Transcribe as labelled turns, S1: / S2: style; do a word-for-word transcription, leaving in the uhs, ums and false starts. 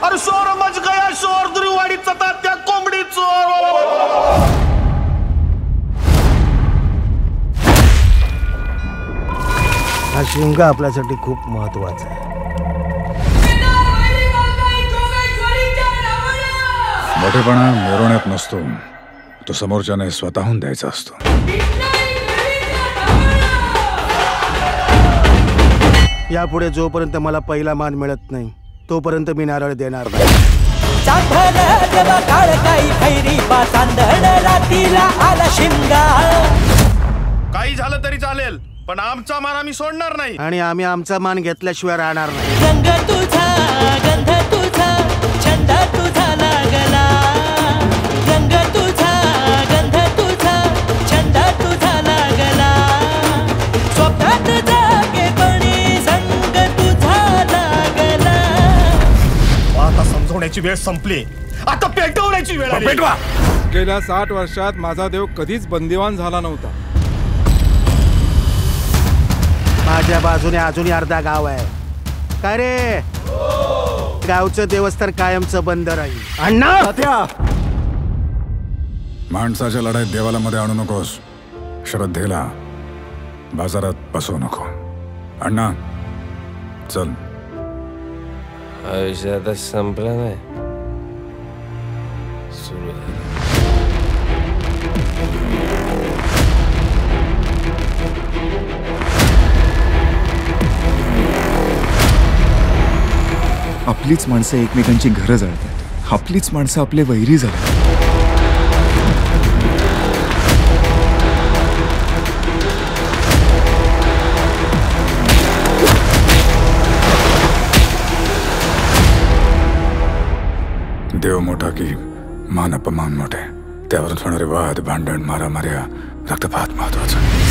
S1: अरे शोर मच गया शोर दुर्वाडीचा तात्या कोंबडी चोर.
S2: हा शिमगा आपल्यासाठी खूप महत्वाचा आहे.
S3: मोठेपणा मिरवण्यात नसतो, तो समोरच्याने स्वतःहून द्यायचा असतो.
S2: यापुढे जोपर्यंत मला पहिला मान मिळत नाही तोपर्यंत मी नारळ देणार नाही.
S1: काही झालं तरी चालेल, पण आमचा मान आम्ही सोडणार नाही.
S2: आणि आम्ही आमचा मान घेतल्याशिवाय राहणार नाही.
S4: रंग तुझा गंध तुझा छंद तुझा लागला. रंग तुझा गंध तुझा छंद तुझा लागला. स्वप्नात जागेपणी संग तुझा लागला.
S1: आता समजवण्याची वेळ संपली, आता पेटवण्याची वेळ आली. पेटवा.
S5: गेल्या साठ वर्षात माझा देव कधीच बंदिवान झाला नव्हता.
S2: माझ्या बाजूने अजूनही अर्धा गाव आहे. काय रे, गावचं देवस्थान कायमचं बंद राहील. अण्णा,
S3: माणसाच्या लढाईत देवाला मध्ये आणू नकोस. श्रद्धेला बाजारात बसवू नको. अण्णा चल.
S6: आयुष्य आता संपलं नाही, सुरू आहे.
S7: आपलीच माणसं एकमेकांची घरं जळतात. आपलीच माणसं आपले वैरी झाले.
S3: देव मोठा की मान अपमान मोठे, त्यावरून होणारे वाद, भांडण, मारामाऱ्या, रक्तपात महत्वाचा.